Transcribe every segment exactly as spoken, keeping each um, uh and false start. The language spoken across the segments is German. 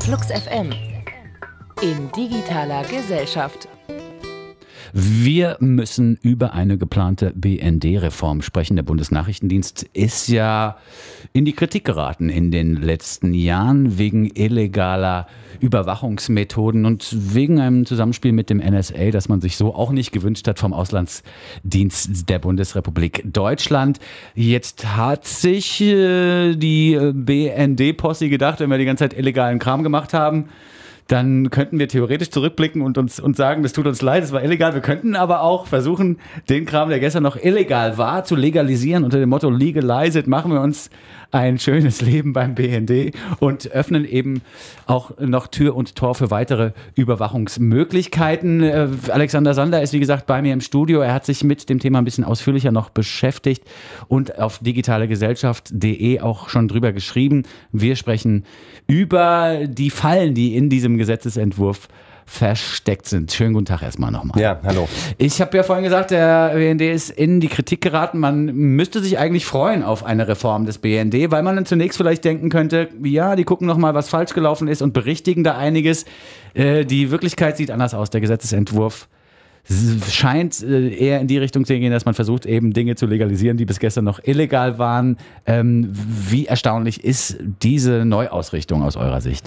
Flux F M in digitaler Gesellschaft. Wir müssen über eine geplante B N D-Reform sprechen. Der Bundesnachrichtendienst ist ja in die Kritik geraten in den letzten Jahren wegen illegaler Überwachungsmethoden und wegen einem Zusammenspiel mit dem N S A, das man sich so auch nicht gewünscht hat vom Auslandsdienst der Bundesrepublik Deutschland. Jetzt hat sich äh, die B N D-Posse gedacht, wenn wir die ganze Zeit illegalen Kram gemacht haben, dann könnten wir theoretisch zurückblicken und uns und sagen, das tut uns leid, es war illegal. Wir könnten aber auch versuchen, den Kram, der gestern noch illegal war, zu legalisieren. Unter dem Motto Legalize it, machen wir uns ein schönes Leben beim B N D und öffnen eben auch noch Tür und Tor für weitere Überwachungsmöglichkeiten. Äh, Alexander Sander ist, wie gesagt, bei mir im Studio. Er hat sich mit dem Thema ein bisschen ausführlicher noch beschäftigt und auf digitalegesellschaft punkt de auch schon drüber geschrieben. Wir sprechen über die Fallen, die in diesem Gesetzesentwurf versteckt sind. Schönen guten Tag erstmal nochmal. Ja, hallo. Ich habe ja vorhin gesagt, der B N D ist in die Kritik geraten. Man müsste sich eigentlich freuen auf eine Reform des B N D, weil man dann zunächst vielleicht denken könnte, ja, die gucken nochmal, was falsch gelaufen ist und berichtigen da einiges. Äh, die Wirklichkeit sieht anders aus. Der Gesetzesentwurf scheint äh, eher in die Richtung zu gehen, dass man versucht, eben Dinge zu legalisieren, die bis gestern noch illegal waren. Ähm, wie erstaunlich ist diese Neuausrichtung aus eurer Sicht?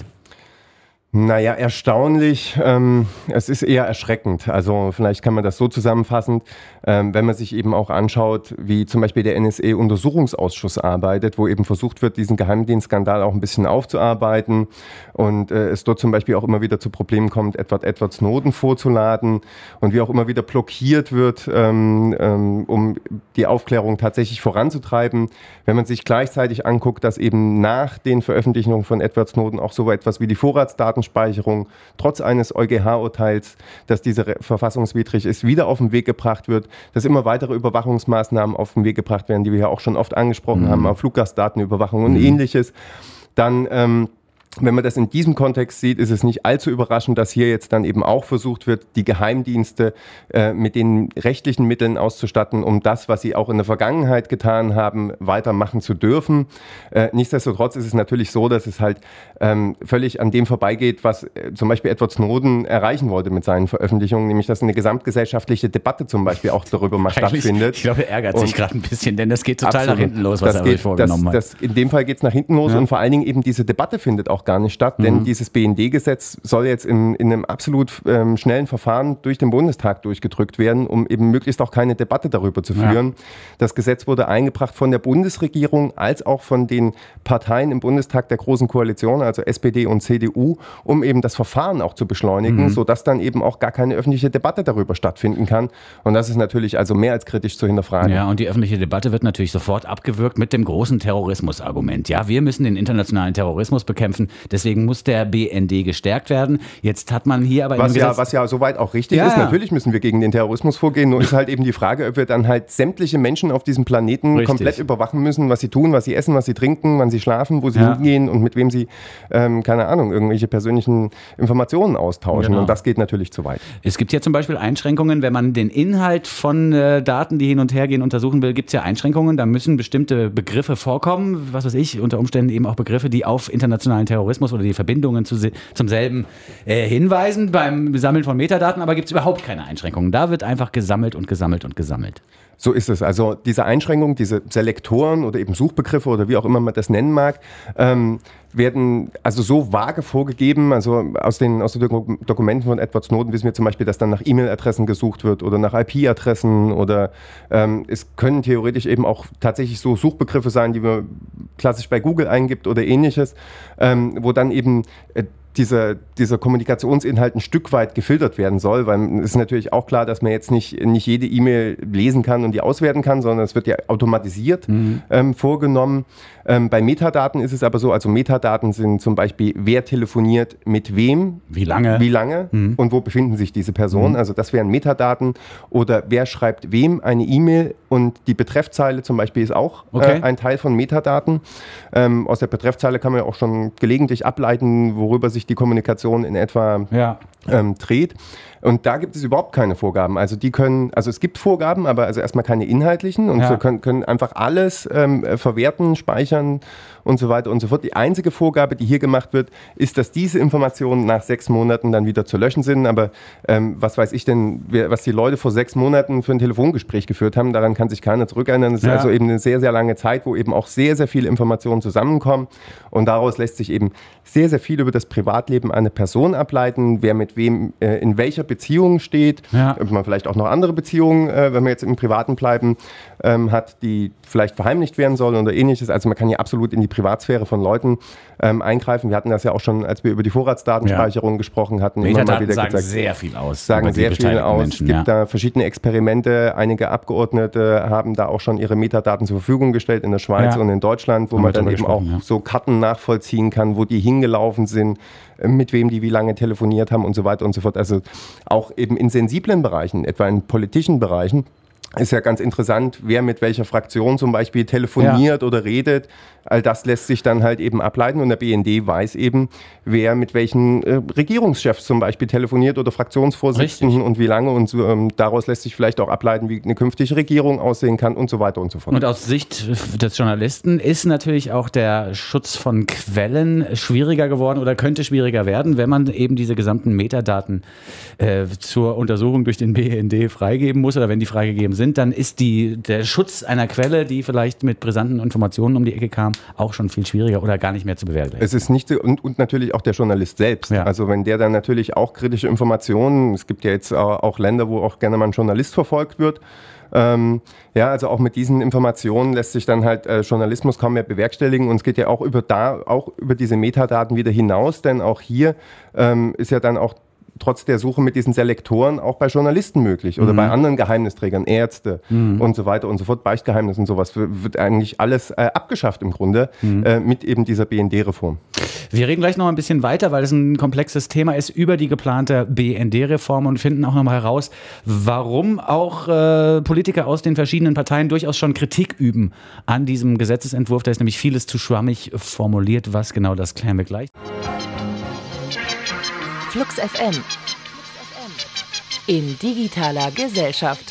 Naja, erstaunlich. Ähm, es ist eher erschreckend. Also vielleicht kann man das so zusammenfassen, ähm, wenn man sich eben auch anschaut, wie zum Beispiel der N S A-Untersuchungsausschuss arbeitet, wo eben versucht wird, diesen Geheimdienstskandal auch ein bisschen aufzuarbeiten und äh, es dort zum Beispiel auch immer wieder zu Problemen kommt, Edward Edward Snowden vorzuladen und wie auch immer wieder blockiert wird, ähm, ähm, um die Aufklärung tatsächlich voranzutreiben. Wenn man sich gleichzeitig anguckt, dass eben nach den Veröffentlichungen von Edward Snowden auch so etwas wie die Vorratsdaten Speicherung trotz eines EuGH-Urteils, dass diese verfassungswidrig ist, wieder auf den Weg gebracht wird, dass immer weitere Überwachungsmaßnahmen auf den Weg gebracht werden, die wir ja auch schon oft angesprochen mhm. haben, auf Fluggastdatenüberwachung und mhm. ähnliches, dann ähm, wenn man das in diesem Kontext sieht, ist es nicht allzu überraschend, dass hier jetzt dann eben auch versucht wird, die Geheimdienste äh, mit den rechtlichen Mitteln auszustatten, um das, was sie auch in der Vergangenheit getan haben, weitermachen zu dürfen. Äh, nichtsdestotrotz ist es natürlich so, dass es halt ähm, völlig an dem vorbeigeht, was äh, zum Beispiel Edward Snowden erreichen wollte mit seinen Veröffentlichungen, nämlich dass eine gesamtgesellschaftliche Debatte zum Beispiel auch darüber mal Eigentlich, stattfindet. Ich glaube, er ärgert sich gerade ein bisschen, denn das geht total absolut nach hinten los, was das er geht, sich vorgenommen das, hat. Das, in dem Fall geht es nach hinten los ja. und vor allen Dingen eben diese Debatte findet auch gar nicht statt, denn mhm. dieses B N D-Gesetz soll jetzt in, in einem absolut ähm, schnellen Verfahren durch den Bundestag durchgedrückt werden, um eben möglichst auch keine Debatte darüber zu führen. Ja. Das Gesetz wurde eingebracht von der Bundesregierung als auch von den Parteien im Bundestag der Großen Koalition, also S P D und C D U, um eben das Verfahren auch zu beschleunigen, mhm. sodass dann eben auch gar keine öffentliche Debatte darüber stattfinden kann. Und das ist natürlich also mehr als kritisch zu hinterfragen. Ja, und die öffentliche Debatte wird natürlich sofort abgewürgt mit dem großen Terrorismus-Argument. Ja, wir müssen den internationalen Terrorismus bekämpfen, deswegen muss der B N D gestärkt werden. Jetzt hat man hier aber... Was, ja, was ja soweit auch richtig ja, ist, natürlich müssen wir gegen den Terrorismus vorgehen, nur ist halt eben die Frage, ob wir dann halt sämtliche Menschen auf diesem Planeten richtig. komplett überwachen müssen, was sie tun, was sie essen, was sie trinken, wann sie schlafen, wo sie ja. hingehen und mit wem sie, ähm, keine Ahnung, irgendwelche persönlichen Informationen austauschen. Genau. Und das geht natürlich zu weit. Es gibt ja zum Beispiel Einschränkungen, wenn man den Inhalt von äh, Daten, die hin und her gehen, untersuchen will, gibt es ja Einschränkungen. Da müssen bestimmte Begriffe vorkommen, was weiß ich, unter Umständen eben auch Begriffe, die auf internationalen Terrorismus oder die Verbindungen zu, zum selben äh, hinweisen beim Sammeln von Metadaten, aber gibt es überhaupt keine Einschränkungen. Da wird einfach gesammelt und gesammelt und gesammelt. So ist es. Also diese Einschränkungen, diese Selektoren oder eben Suchbegriffe oder wie auch immer man das nennen mag, ähm, werden also so vage vorgegeben. Also aus den, aus den Dokumenten von Edward Snowden wissen wir zum Beispiel, dass dann nach E-Mail-Adressen gesucht wird oder nach I P-Adressen oder ähm, es können theoretisch eben auch tatsächlich so Suchbegriffe sein, die man klassisch bei Google eingibt oder ähnliches, ähm, wo dann eben äh, Dieser, dieser Kommunikationsinhalt ein Stück weit gefiltert werden soll, weil es ist natürlich auch klar, dass man jetzt nicht, nicht jede E-Mail lesen kann und die auswerten kann, sondern es wird ja automatisiert mhm. ähm, vorgenommen. Ähm, bei Metadaten ist es aber so, also Metadaten sind zum Beispiel, wer telefoniert mit wem, wie lange, wie lange mhm. und wo befinden sich diese Personen. Mhm. Also das wären Metadaten oder wer schreibt wem eine E-Mail und die Betreffzeile zum Beispiel ist auch okay. äh, ein Teil von Metadaten. Ähm, aus der Betreffzeile kann man ja auch schon gelegentlich ableiten, worüber sich die Kommunikation in etwa ja. ähm, dreht. Und da gibt es überhaupt keine Vorgaben. Also die können, also es gibt Vorgaben, aber also erstmal keine inhaltlichen und Ja. so können, können einfach alles ähm, verwerten, speichern und so weiter und so fort. Die einzige Vorgabe, die hier gemacht wird, ist, dass diese Informationen nach sechs Monaten dann wieder zu löschen sind. Aber ähm, was weiß ich denn, wer, was die Leute vor sechs Monaten für ein Telefongespräch geführt haben, daran kann sich keiner zurückerinnern. Das ist Ja. also eben eine sehr, sehr lange Zeit, wo eben auch sehr, sehr viele Informationen zusammenkommen. Und daraus lässt sich eben sehr, sehr viel über das Privatleben einer Person ableiten, wer mit wem äh, in welcher Beziehung steht, Ja. ob man vielleicht auch noch andere Beziehungen, äh, wenn wir jetzt im Privaten bleiben, ähm, hat, die vielleicht verheimlicht werden sollen oder ähnliches. Also man kann hier absolut in die Privatsphäre von Leuten ähm, eingreifen. Wir hatten das ja auch schon, als wir über die Vorratsdatenspeicherung ja. gesprochen hatten, immer mal Metadaten wieder sagen gesagt, sehr viel aus. sagen über die sehr viel beteiligten aus. Menschen, Es gibt ja. da verschiedene Experimente. Einige Abgeordnete haben da auch schon ihre Metadaten zur Verfügung gestellt in der Schweiz Ja. und in Deutschland, wo Haben wir man dann drüber eben auch gesprochen, ja. so Karten nachvollziehen kann, wo die hingelaufen sind, äh, mit wem die wie lange telefoniert haben und so weiter und so fort. Also auch eben in sensiblen Bereichen, etwa in politischen Bereichen, ist ja ganz interessant, wer mit welcher Fraktion zum Beispiel telefoniert ja. oder redet. All das lässt sich dann halt eben ableiten und der B N D weiß eben, wer mit welchen äh, Regierungschefs zum Beispiel telefoniert oder Fraktionsvorsitzenden Richtig. Und wie lange und so, ähm, daraus lässt sich vielleicht auch ableiten, wie eine künftige Regierung aussehen kann und so weiter und so fort. Und aus Sicht des Journalisten ist natürlich auch der Schutz von Quellen schwieriger geworden oder könnte schwieriger werden, wenn man eben diese gesamten Metadaten äh, zur Untersuchung durch den B N D freigeben muss oder wenn die freigegeben sind, dann ist die, der Schutz einer Quelle, die vielleicht mit brisanten Informationen um die Ecke kam, auch schon viel schwieriger oder gar nicht mehr zu bewerten. Es ist nicht so, und, und natürlich auch der Journalist selbst. Ja. Also wenn der dann natürlich auch kritische Informationen, es gibt ja jetzt auch Länder, wo auch gerne mal ein Journalist verfolgt wird. Ähm, ja, also auch mit diesen Informationen lässt sich dann halt äh, Journalismus kaum mehr bewerkstelligen und es geht ja auch über da, auch über diese Metadaten wieder hinaus, denn auch hier ähm, ist ja dann auch trotz der Suche mit diesen Selektoren auch bei Journalisten möglich oder mhm. bei anderen Geheimnisträgern, Ärzte mhm. und so weiter und so fort, Beichtgeheimnis und sowas, wird eigentlich alles äh, abgeschafft im Grunde mhm. äh, mit eben dieser B N D-Reform. Wir reden gleich noch ein bisschen weiter, weil es ein komplexes Thema ist über die geplante B N D-Reform und finden auch noch mal heraus, warum auch äh, Politiker aus den verschiedenen Parteien durchaus schon Kritik üben an diesem Gesetzesentwurf. Da ist nämlich vieles zu schwammig formuliert. Was genau, das klären wir gleich. Flux F M in digitaler Gesellschaft.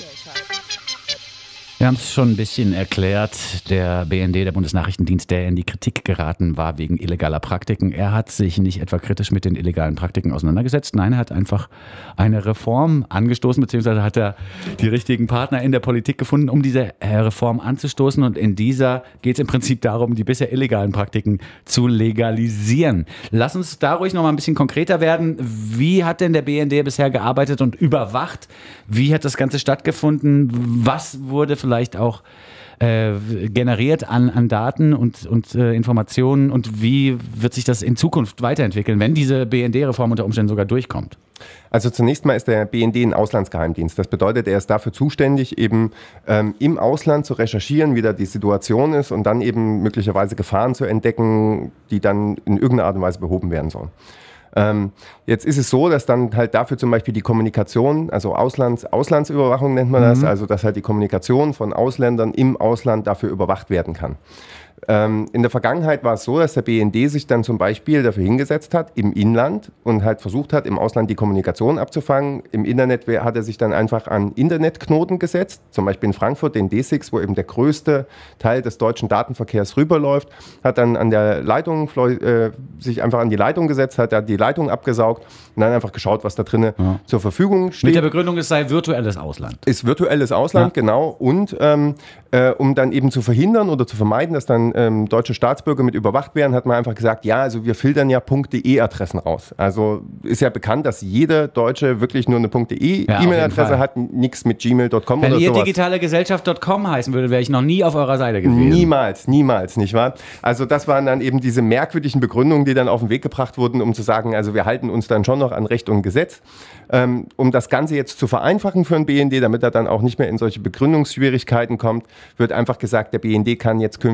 Wir haben es schon ein bisschen erklärt, der B N D, der Bundesnachrichtendienst, der in die Kritik geraten war wegen illegaler Praktiken. Er hat sich nicht etwa kritisch mit den illegalen Praktiken auseinandergesetzt. Nein, er hat einfach eine Reform angestoßen, beziehungsweise hat er die richtigen Partner in der Politik gefunden, um diese Reform anzustoßen. Und in dieser geht es im Prinzip darum, die bisher illegalen Praktiken zu legalisieren. Lass uns da ruhig noch mal ein bisschen konkreter werden. Wie hat denn der B N D bisher gearbeitet und überwacht? Wie hat das Ganze stattgefunden? Was wurde vielleicht auch äh, generiert an, an Daten und, und äh, Informationen und wie wird sich das in Zukunft weiterentwickeln, wenn diese B N D-Reform unter Umständen sogar durchkommt? Also zunächst mal ist der B N D ein Auslandsgeheimdienst. Das bedeutet, er ist dafür zuständig, eben ähm, im Ausland zu recherchieren, wie da die Situation ist und dann eben möglicherweise Gefahren zu entdecken, die dann in irgendeiner Art und Weise behoben werden sollen. Ähm, jetzt ist es so, dass dann halt dafür zum Beispiel die Kommunikation, also Auslands, Auslandsüberwachung nennt man das, mhm. also dass halt die Kommunikation von Ausländern im Ausland dafür überwacht werden kann. Ähm, in der Vergangenheit war es so, dass der B N D sich dann zum Beispiel dafür hingesetzt hat, im Inland und halt versucht hat, im Ausland die Kommunikation abzufangen. Im Internet hat er sich dann einfach an Internetknoten gesetzt, zum Beispiel in Frankfurt den D sechs, wo eben der größte Teil des deutschen Datenverkehrs rüberläuft, hat dann an der Leitung, äh, sich einfach an die Leitung gesetzt, hat da die Leitung abgesaugt und dann einfach geschaut, was da drinnen ja. zur Verfügung steht. Mit der Begründung, es sei virtuelles Ausland. Ist virtuelles Ausland, ja. genau. Und ähm, äh, um dann eben zu verhindern oder zu vermeiden, dass dann ähm, deutsche Staatsbürger mit überwacht werden, hat man einfach gesagt, ja, also wir filtern ja .de-Adressen raus. Also ist ja bekannt, dass jeder Deutsche wirklich nur eine .de ja, E-Mail-Adresse hat, nichts mit gmail punkt com oder sowas. Wenn ihr digitale Gesellschaft punkt com heißen würde, wäre ich noch nie auf eurer Seite gewesen. Niemals, niemals, nicht wahr? Also das waren dann eben diese merkwürdigen Begründungen, die dann auf den Weg gebracht wurden, um zu sagen, also wir halten uns dann schon noch an Recht und Gesetz. Ähm, um das Ganze jetzt zu vereinfachen für den B N D, damit er dann auch nicht mehr in solche Begründungsschwierigkeiten kommt, wird einfach gesagt, der B N D kann jetzt künftig ganz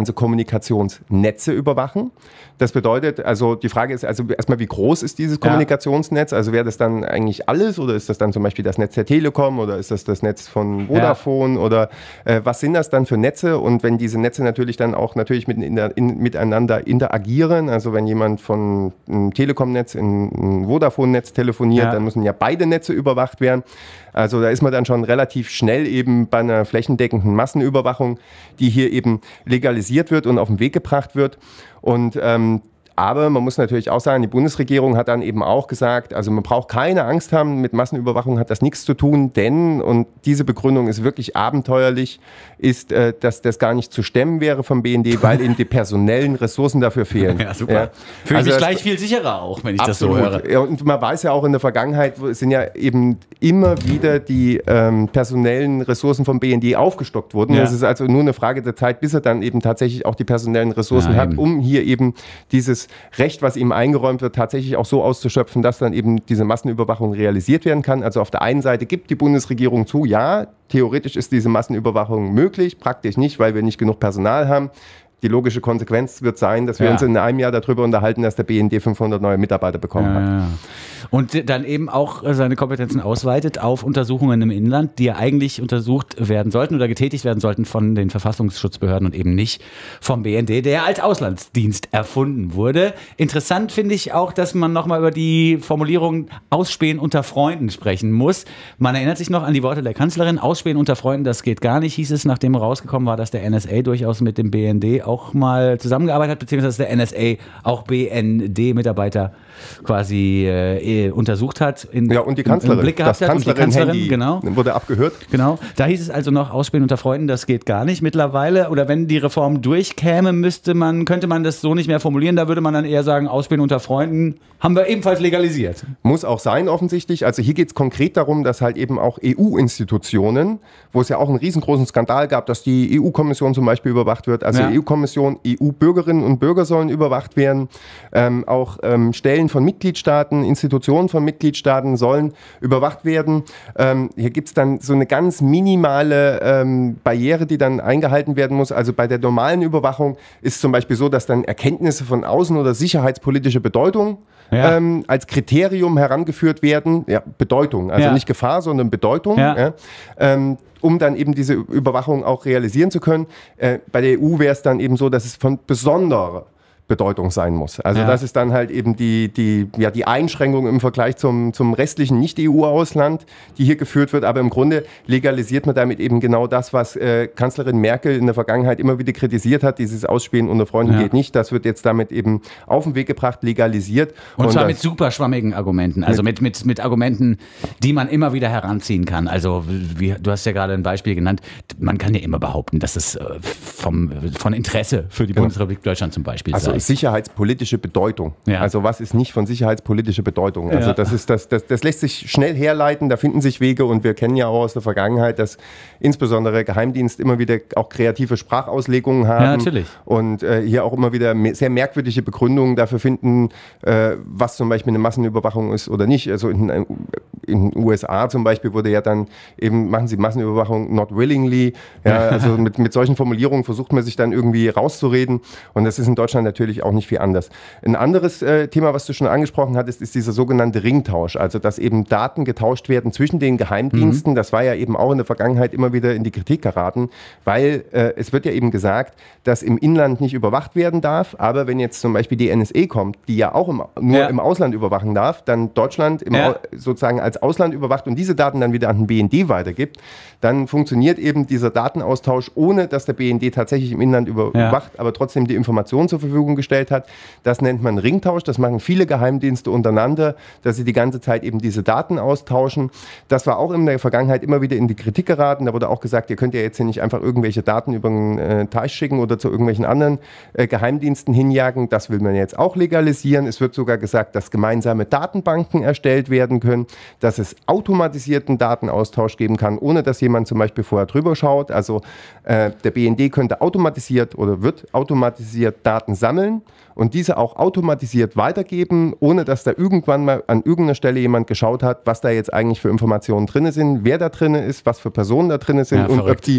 ganze Kommunikationsnetze überwachen. Das bedeutet, also die Frage ist also erstmal, wie groß ist dieses Kommunikationsnetz? Also wäre das dann eigentlich alles oder ist das dann zum Beispiel das Netz der Telekom oder ist das das Netz von Vodafone ja. oder äh, was sind das dann für Netze? Und wenn diese Netze natürlich dann auch natürlich mit, in der, in, miteinander interagieren, also wenn jemand von einem Telekom-Netz in ein Vodafone-Netz telefoniert, ja. dann müssen ja beide Netze überwacht werden. Also da ist man dann schon relativ schnell eben bei einer flächendeckenden Massenüberwachung, die hier eben legalisiert wird und auf den Weg gebracht wird. Und ähm, aber man muss natürlich auch sagen, die Bundesregierung hat dann eben auch gesagt, also man braucht keine Angst haben, mit Massenüberwachung hat das nichts zu tun, denn, und diese Begründung ist wirklich abenteuerlich, ist, äh, dass das gar nicht zu stemmen wäre vom B N D, weil eben die personellen Ressourcen dafür fehlen. Ja, super. Ja. Fühle also mich gleich viel sicherer auch, wenn ich absolut. Das so höre. Ja, und man weiß ja auch in der Vergangenheit, sind ja eben immer wieder die ähm, personellen Ressourcen vom B N D aufgestockt wurden. Es ja. ist also nur eine Frage der Zeit, bis er dann eben tatsächlich auch die personellen Ressourcen ja, hat, um hier eben dieses Recht, was ihm eingeräumt wird, tatsächlich auch so auszuschöpfen, dass dann eben diese Massenüberwachung realisiert werden kann. Also auf der einen Seite gibt die Bundesregierung zu, ja, theoretisch ist diese Massenüberwachung möglich, praktisch nicht, weil wir nicht genug Personal haben. Die logische Konsequenz wird sein, dass wir ja. uns in einem Jahr darüber unterhalten, dass der B N D fünfhundert neue Mitarbeiter bekommen ja, hat. Ja. Und dann eben auch seine Kompetenzen ausweitet auf Untersuchungen im Inland, die ja eigentlich untersucht werden sollten oder getätigt werden sollten von den Verfassungsschutzbehörden und eben nicht vom B N D, der als Auslandsdienst erfunden wurde. Interessant finde ich auch, dass man nochmal über die Formulierung Ausspähen unter Freunden sprechen muss. Man erinnert sich noch an die Worte der Kanzlerin, Ausspähen unter Freunden, das geht gar nicht, hieß es, nachdem rausgekommen war, dass der N S A durchaus mit dem B N D auch mal zusammengearbeitet hat, beziehungsweise der N S A auch B N D-Mitarbeiter quasi äh, untersucht hat, in, ja, und die Kanzlerin, im Blick gehabt das hat. Und die Kanzlerin, Handy genau. wurde abgehört. Genau, da hieß es also noch, Ausspähen unter Freunden, das geht gar nicht mittlerweile. Oder wenn die Reform durchkäme, müsste man, könnte man das so nicht mehr formulieren. Da würde man dann eher sagen, Ausspähen unter Freunden haben wir ebenfalls legalisiert. Muss auch sein, offensichtlich. Also hier geht es konkret darum, dass halt eben auch E U-Institutionen, wo es ja auch einen riesengroßen Skandal gab, dass die E U-Kommission zum Beispiel überwacht wird. Also ja. E U-Kommission, E U-Bürgerinnen und Bürger sollen überwacht werden. Ähm, auch ähm, Stellen von Mitgliedstaaten, Institutionen von Mitgliedstaaten sollen überwacht werden. Ähm, hier gibt es dann so eine ganz minimale ähm, Barriere, die dann eingehalten werden muss. Also bei der normalen Überwachung ist es zum Beispiel so, dass dann Erkenntnisse von außen- oder sicherheitspolitischer Bedeutung ja. ähm, als Kriterium herangeführt werden. Ja, Bedeutung, also ja. nicht Gefahr, sondern Bedeutung. Ja. Ja, ähm, um dann eben diese Überwachung auch realisieren zu können. Äh, bei der E U wäre es dann eben so, dass es von besonderer Bedeutung sein muss. Also ja. das ist dann halt eben die, die, ja, die Einschränkung im Vergleich zum, zum restlichen Nicht-E U-Ausland, die hier geführt wird. Aber im Grunde legalisiert man damit eben genau das, was äh, Kanzlerin Merkel in der Vergangenheit immer wieder kritisiert hat. Dieses Ausspähen unter Freunden ja. geht nicht. Das wird jetzt damit eben auf den Weg gebracht, legalisiert. Und, Und zwar mit super schwammigen Argumenten. Also mit, mit, mit Argumenten, die man immer wieder heranziehen kann. Also wie, du hast ja gerade ein Beispiel genannt. Man kann ja immer behaupten, dass es vom, von Interesse für die genau. Bundesrepublik Deutschland zum Beispiel also sei. Sicherheitspolitische Bedeutung. Ja. Also was ist nicht von sicherheitspolitischer Bedeutung? Also ja. das, ist, das, das, das lässt sich schnell herleiten, da finden sich Wege und wir kennen ja auch aus der Vergangenheit, dass insbesondere Geheimdienst immer wieder auch kreative Sprachauslegungen haben. Ja, natürlich. Und äh, hier auch immer wieder sehr merkwürdige Begründungen dafür finden, äh, was zum Beispiel eine Massenüberwachung ist oder nicht. Also in, in den U S A zum Beispiel wurde ja dann eben, machen sie Massenüberwachung not willingly. Ja, also mit, mit solchen Formulierungen versucht man sich dann irgendwie rauszureden und das ist in Deutschland natürlich auch nicht viel anders. Ein anderes äh, Thema, was du schon angesprochen hattest, ist dieser sogenannte Ringtausch. Also, dass eben Daten getauscht werden zwischen den Geheimdiensten. Mhm. Das war ja eben auch in der Vergangenheit immer wieder in die Kritik geraten, weil äh, es wird ja eben gesagt, dass im Inland nicht überwacht werden darf. Aber wenn jetzt zum Beispiel die N S A kommt, die ja auch im, nur ja. im Ausland überwachen darf, dann Deutschland im ja. Au- sozusagen als Ausland überwacht und diese Daten dann wieder an den B N D weitergibt, dann funktioniert eben dieser Datenaustausch, ohne dass der B N D tatsächlich im Inland über- ja. überwacht, aber trotzdem die Informationen zur Verfügung gestellt hat. Das nennt man Ringtausch. Das machen viele Geheimdienste untereinander, dass sie die ganze Zeit eben diese Daten austauschen. Das war auch in der Vergangenheit immer wieder in die Kritik geraten. Da wurde auch gesagt, ihr könnt ja jetzt hier nicht einfach irgendwelche Daten über den äh, Teich schicken oder zu irgendwelchen anderen äh, Geheimdiensten hinjagen. Das will man jetzt auch legalisieren. Es wird sogar gesagt, dass gemeinsame Datenbanken erstellt werden können, dass es automatisierten Datenaustausch geben kann, ohne dass jemand zum Beispiel vorher drüber schaut. Also äh, der B N D könnte automatisiert oder wird automatisiert Daten sammeln und diese auch automatisiert weitergeben, ohne dass da irgendwann mal an irgendeiner Stelle jemand geschaut hat, was da jetzt eigentlich für Informationen drin sind, wer da drin ist, was für Personen da drin sind ja, und ob die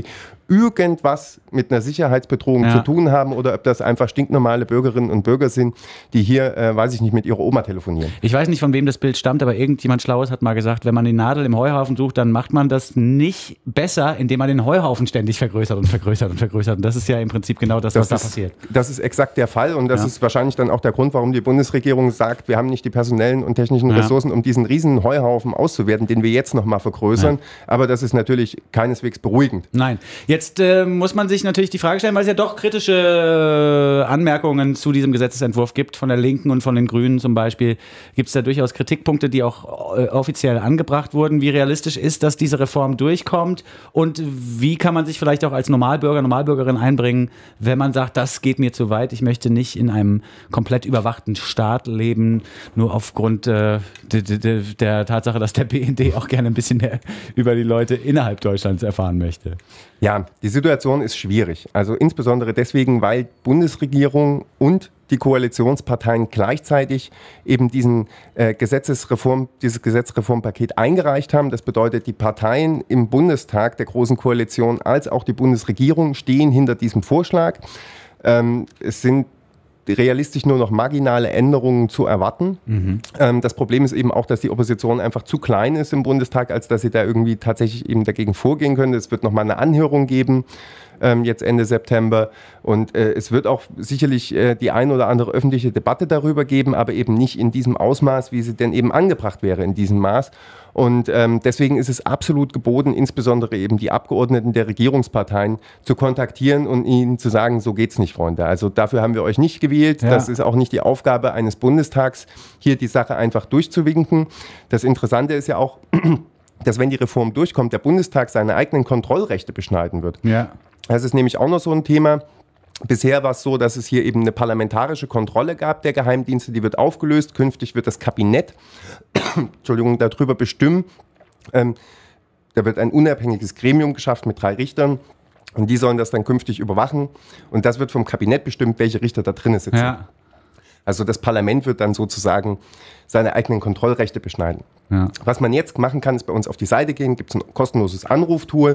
irgendwas mit einer Sicherheitsbedrohung Ja. zu tun haben oder ob das einfach stinknormale Bürgerinnen und Bürger sind, die hier, äh, weiß ich nicht, mit ihrer Oma telefonieren. Ich weiß nicht, von wem das Bild stammt, aber irgendjemand Schlaues hat mal gesagt, wenn man die Nadel im Heuhaufen sucht, dann macht man das nicht besser, indem man den Heuhaufen ständig vergrößert und vergrößert und vergrößert. Und das ist ja im Prinzip genau das, was Das da ist, passiert. das ist exakt der Fall und das Ja. ist wahrscheinlich dann auch der Grund, warum die Bundesregierung sagt, wir haben nicht die personellen und technischen Ja. Ressourcen, um diesen riesen Heuhaufen auszuwerten, den wir jetzt nochmal vergrößern. Ja. Aber das ist natürlich keineswegs beruhigend. Nein. Jetzt äh, muss man sich natürlich die Frage stellen, weil es ja doch kritische äh, Anmerkungen zu diesem Gesetzesentwurf gibt, von der Linken und von den Grünen zum Beispiel. Gibt es da durchaus Kritikpunkte, die auch äh, offiziell angebracht wurden. Wie realistisch ist, dass diese Reform durchkommt? Und wie kann man sich vielleicht auch als Normalbürger, Normalbürgerin einbringen, wenn man sagt, das geht mir zu weit, ich möchte nicht in einem komplett überwachten Staat leben, nur aufgrund äh, de, de, de, der Tatsache, dass der B N D auch gerne ein bisschen mehr über die Leute innerhalb Deutschlands erfahren möchte. Ja, die Situation ist schwierig. Also insbesondere deswegen, weil Bundesregierung und die Koalitionsparteien gleichzeitig eben diesen äh, Gesetzesreform, dieses Gesetzesreformpaket eingereicht haben. Das bedeutet, die Parteien im Bundestag der Großen Koalition als auch die Bundesregierung stehen hinter diesem Vorschlag. Ähm, es sind realistisch nur noch marginale Änderungen zu erwarten. Mhm. Ähm, das Problem ist eben auch, dass die Opposition einfach zu klein ist im Bundestag, als dass sie da irgendwie tatsächlich eben dagegen vorgehen könnte. Es wird nochmal eine Anhörung geben, ähm, jetzt Ende September. Und äh, es wird auch sicherlich äh, die ein oder andere öffentliche Debatte darüber geben, aber eben nicht in diesem Ausmaß, wie sie denn eben angebracht wäre in diesem Maß. Und ähm, deswegen ist es absolut geboten, insbesondere eben die Abgeordneten der Regierungsparteien zu kontaktieren und ihnen zu sagen, so geht's nicht, Freunde. Also dafür haben wir euch nicht gewählt. Ja. Das ist auch nicht die Aufgabe eines Bundestags, hier die Sache einfach durchzuwinken. Das Interessante ist ja auch, dass wenn die Reform durchkommt, der Bundestag seine eigenen Kontrollrechte beschneiden wird. Ja. Das ist nämlich auch noch so ein Thema. Bisher war es so, dass es hier eben eine parlamentarische Kontrolle gab der Geheimdienste, die wird aufgelöst. Künftig wird das Kabinett Entschuldigung, darüber bestimmen. Ähm, da wird ein unabhängiges Gremium geschaffen mit drei Richtern und die sollen das dann künftig überwachen. Und das wird vom Kabinett bestimmt, welche Richter da drinnen sitzen. Ja. Also das Parlament wird dann sozusagen seine eigenen Kontrollrechte beschneiden. Ja. Was man jetzt machen kann, ist bei uns auf die Seite gehen, gibt es ein kostenloses Anruftool.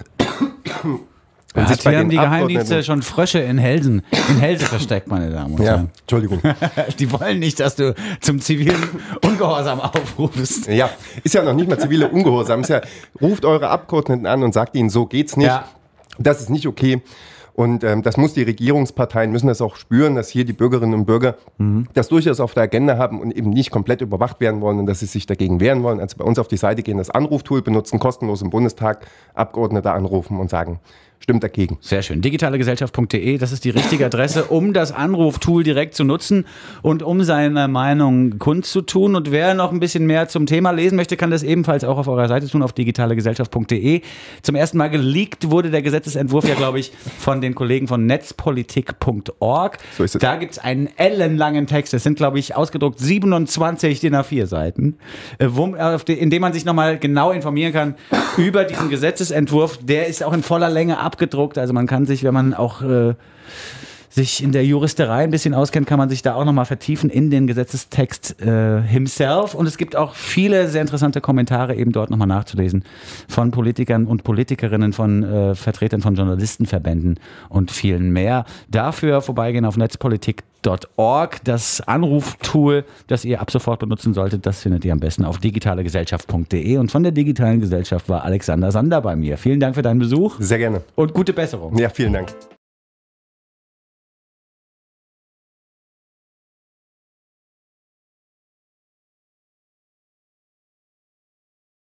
Ja, sich bei hier haben den die Geheimdienste Abgeordneten- schon Frösche in Hälsen, in Hälse versteckt, meine Damen und Ja, Herren. Entschuldigung. Die wollen nicht, dass du zum zivilen Ungehorsam aufrufst. Ja, ist ja noch nicht mal zivile Ungehorsam. Ist ja, ruft eure Abgeordneten an und sagt ihnen, so geht's nicht. Ja. Das ist nicht okay. Und ähm, das muss die Regierungsparteien, müssen das auch spüren, dass hier die Bürgerinnen und Bürger mhm. das durchaus auf der Agenda haben und eben nicht komplett überwacht werden wollen und dass sie sich dagegen wehren wollen. Also bei uns auf die Seite gehen, das Anruftool benutzen, kostenlos im Bundestag, Abgeordnete anrufen und sagen, stimmt dagegen. Sehr schön. digitalegesellschaft punkt de, das ist die richtige Adresse, um das Anruftool direkt zu nutzen und um seine Meinung kundzutun. Und wer noch ein bisschen mehr zum Thema lesen möchte, kann das ebenfalls auch auf eurer Seite tun, auf digitalegesellschaft punkt de. Zum ersten Mal geleakt wurde der Gesetzesentwurf ja, glaube ich, von den Kollegen von netzpolitik punkt org. So ist es. Da gibt es einen ellenlangen Text. Es sind, glaube ich, ausgedruckt siebenundzwanzig D I N A vier Seiten, äh, wo, auf die, in dem man sich nochmal genau informieren kann über diesen Gesetzesentwurf. Der ist auch in voller Länge abgedruckt. Also man kann sich, wenn man auch äh, sich in der Juristerei ein bisschen auskennt, kann man sich da auch nochmal vertiefen in den Gesetzestext äh, himself. Und es gibt auch viele sehr interessante Kommentare eben dort nochmal nachzulesen von Politikern und Politikerinnen, von äh, Vertretern von Journalistenverbänden und vielen mehr. Dafür vorbeigehen auf netzpolitik punkt org. Das Anruftool, das ihr ab sofort benutzen solltet, das findet ihr am besten auf digitalegesellschaft punkt de. Und von der Digitalen Gesellschaft war Alexander Sander bei mir. Vielen Dank für deinen Besuch Sehr gerne. und gute Besserung. Ja, vielen Dank.